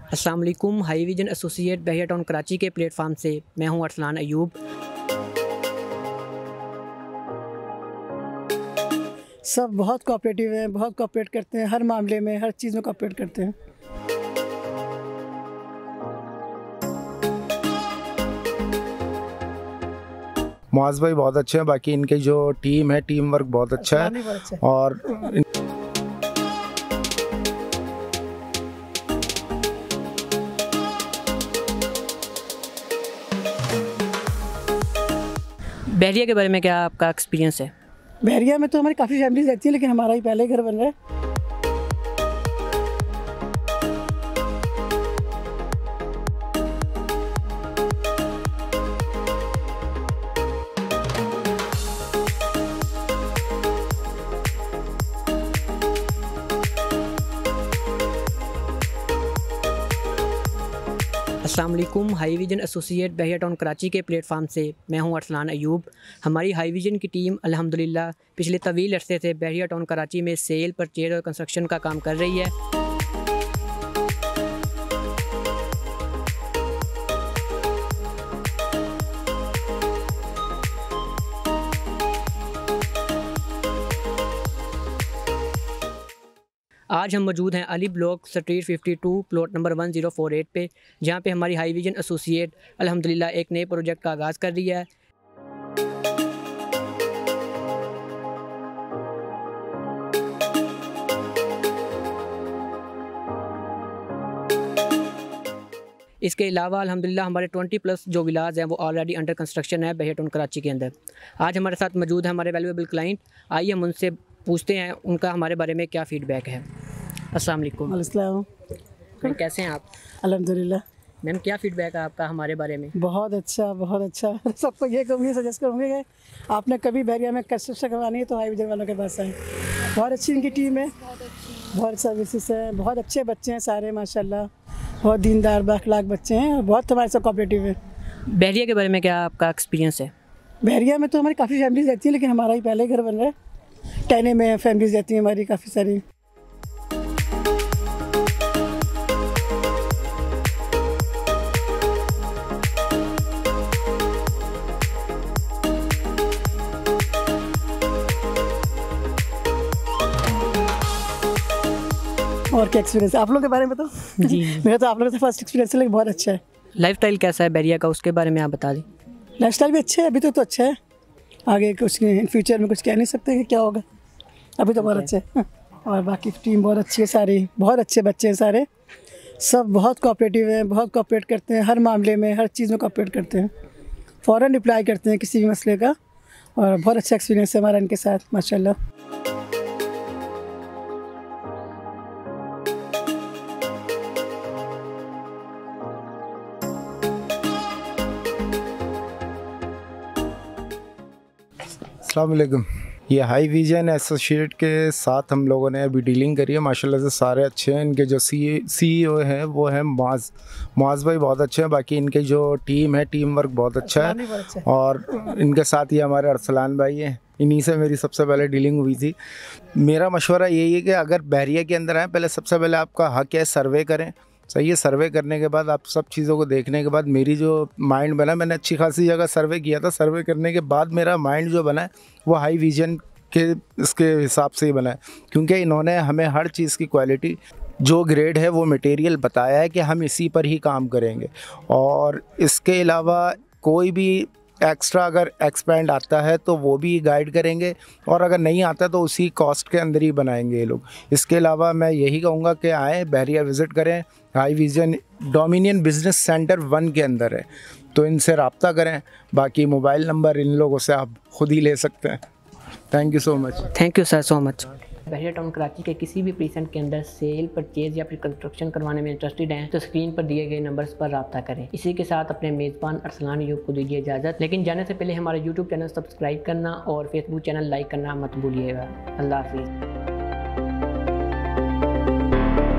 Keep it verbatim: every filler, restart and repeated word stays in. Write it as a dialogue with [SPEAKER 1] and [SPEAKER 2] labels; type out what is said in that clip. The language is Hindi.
[SPEAKER 1] अस्सलाम वालेकुम। High vision associate Bahria town Karachi के प्लेटफार्म से मैं हूं अरसलान अयूब।
[SPEAKER 2] सब बहुत कोऑपरेटिव हैं, बहुत कोऑपरेट करते हैं, हर मामले में हर चीज़ में कोऑपरेट करते हैं।
[SPEAKER 3] मुआज़ भाई बहुत अच्छे हैं, बाकी इनकी जो टीम है टीम वर्क बहुत अच्छा है
[SPEAKER 2] बहुत अच्छा है।
[SPEAKER 3] और
[SPEAKER 1] बहरिया के बारे में क्या आपका एक्सपीरियंस है?
[SPEAKER 2] बहरिया में तो हमारी काफ़ी फैमिलीज रहती है, लेकिन हमारा ही पहले घर बन रहा है।
[SPEAKER 1] अस्सलाम वालेकुम। High vision associate Bahria town Karachi के प्लेटफार्म से मैं हूं अरसलान अयूब। हमारी हाई विजन की टीम अल्हम्दुलिल्लाह पिछले तवील अरसे से बहिया टाउन कराची में सेल, परचेज और कंस्ट्रक्शन का काम कर रही है। आज हम मौजूद हैं अली ब्लॉक स्ट्रीट बावन plot number one zero four eight पे, जहां पे हमारी हाई विजन एसोसिएट अल्हम्दुलिल्लाह एक नए प्रोजेक्ट का आगाज़ कर रही है। इसके अलावा अल्हम्दुलिल्लाह हमारे ट्वेंटी प्लस जो विलाज हैं वो ऑलरेडी अंडर कंस्ट्रक्शन है बहिया टाउन कराची के अंदर। आज हमारे साथ मौजूद है हमारे वैल्यूएबल क्लाइंट। आइए हम उनसे पूछते हैं उनका हमारे बारे में क्या फ़ीडबैक है। अस्सलाम वालेकुम।
[SPEAKER 2] अस्सलाम।
[SPEAKER 1] मैम कैसे हैं आप?
[SPEAKER 2] अल्हम्दुलिल्लाह।
[SPEAKER 1] मैम क्या फ़ीडबैक है आपका हमारे बारे में?
[SPEAKER 2] बहुत अच्छा, बहुत अच्छा। सबको ये कहूँगी, सजेस्ट करूँगी कि आपने कभी बहरिया में कंस्ट्रक्शन करवानी है तो हाई विजन वालों के पास आए। बहुत अच्छी इनकी टीम है, बहुत सर्विसेज हैं, बहुत अच्छे बच्चे हैं सारे माशाल्लाह, बहुत दीनदार बाअखलाक बच्चे हैं और बहुत हमारे साथ कोऑपरेटिव है।
[SPEAKER 1] बहरिया के बारे में क्या आपका एक्सपीरियंस है?
[SPEAKER 2] बहरिया में तो हमारी काफ़ी फैमिलीज रहती है, लेकिन हमारा ही पहले घर बन रहा है। टहने में फैमिलीज रहती हैं हमारी काफ़ी सारी। और क्या एक्सपीरियंस है आप लोगों के बारे में? बताओ।
[SPEAKER 1] जी
[SPEAKER 2] मेरा तो आप लोगों से फर्स्ट एक्सपीरियंस है, लेकिन बहुत अच्छा है।
[SPEAKER 1] लाइफस्टाइल कैसा है बहरिया का, उसके बारे में आप बता दें।
[SPEAKER 2] लाइफस्टाइल भी अच्छा है, अभी तो तो अच्छा है, आगे कुछ इन फ्यूचर में कुछ कह नहीं सकते कि क्या होगा, अभी तो बहुत अच्छा है। और बाकी टीम बहुत अच्छी है सारी, बहुत अच्छे बच्चे हैं सारे, सब बहुत कोऑपरेटिव हैं, बहुत कोऑपरेट करते हैं, हर मामले में हर चीज़ में कोऑपरेट करते हैं, फ़ौरन रिप्लाई करते हैं किसी भी मसले का। और बहुत अच्छा एक्सपीरियंस है हमारा इनके साथ माशाल्लाह।
[SPEAKER 3] अस्सलाम वालेकुम। ये हाई विजन एसोसिएट के साथ हम लोगों ने अभी डीलिंग करी है, माशाल्लाह से सारे अच्छे हैं। इनके जो सी सीईओ हैं वो हैं मुआज़ मुआज़ भाई, बहुत अच्छे हैं। बाकी इनकी जो टीम है टीम वर्क बहुत अच्छा है और इनके साथ ये हमारे अरसलान भाई हैं, इन्हीं से मेरी सबसे पहले डीलिंग हुई थी। मेरा मशवरा यही है कि अगर बहरिया के अंदर आएँ, पहले सबसे पहले आपका हक़ है सर्वे करें। सही है, सर्वे करने के बाद आप सब चीज़ों को देखने के बाद मेरी जो माइंड बना, मैंने अच्छी खासी जगह सर्वे किया था, सर्वे करने के बाद मेरा माइंड जो बना है वो हाई विजन के इसके हिसाब से ही बना है, क्योंकि इन्होंने हमें हर चीज़ की क्वालिटी जो ग्रेड है वो मटेरियल बताया है कि हम इसी पर ही काम करेंगे। और इसके अलावा कोई भी एक्स्ट्रा अगर एक्सपेंड आता है तो वो भी गाइड करेंगे, और अगर नहीं आता तो उसी कॉस्ट के अंदर ही बनाएंगे ये लोग। इसके अलावा मैं यही कहूँगा कि आएँ बहरिया विज़िट करें। High vision dominion business centre one के अंदर है, तो इनसे रब्ता करें। बाकी मोबाइल नंबर इन लोगों से आप ख़ुद ही ले सकते हैं। Thank you so much.
[SPEAKER 1] Thank you sir, so much. Bahria town Karachi के किसी भी प्रीसेंट के अंदर सेल, परचेज या फिर कंस्ट्रक्शन करवाने में इंटरेस्टेड हैं तो स्क्रीन पर दिए गए नंबर्स पर रब्ता करें। इसी के साथ अपने मेज़बान अरसलान अयूब को दीजिए इजाज़त, लेकिन जाने से पहले हमारे यूट्यूब चैनल सब्सक्राइब करना और फेसबुक चैनल लाइक करना मत भूलिएगा। अल्लाह हाफिज़।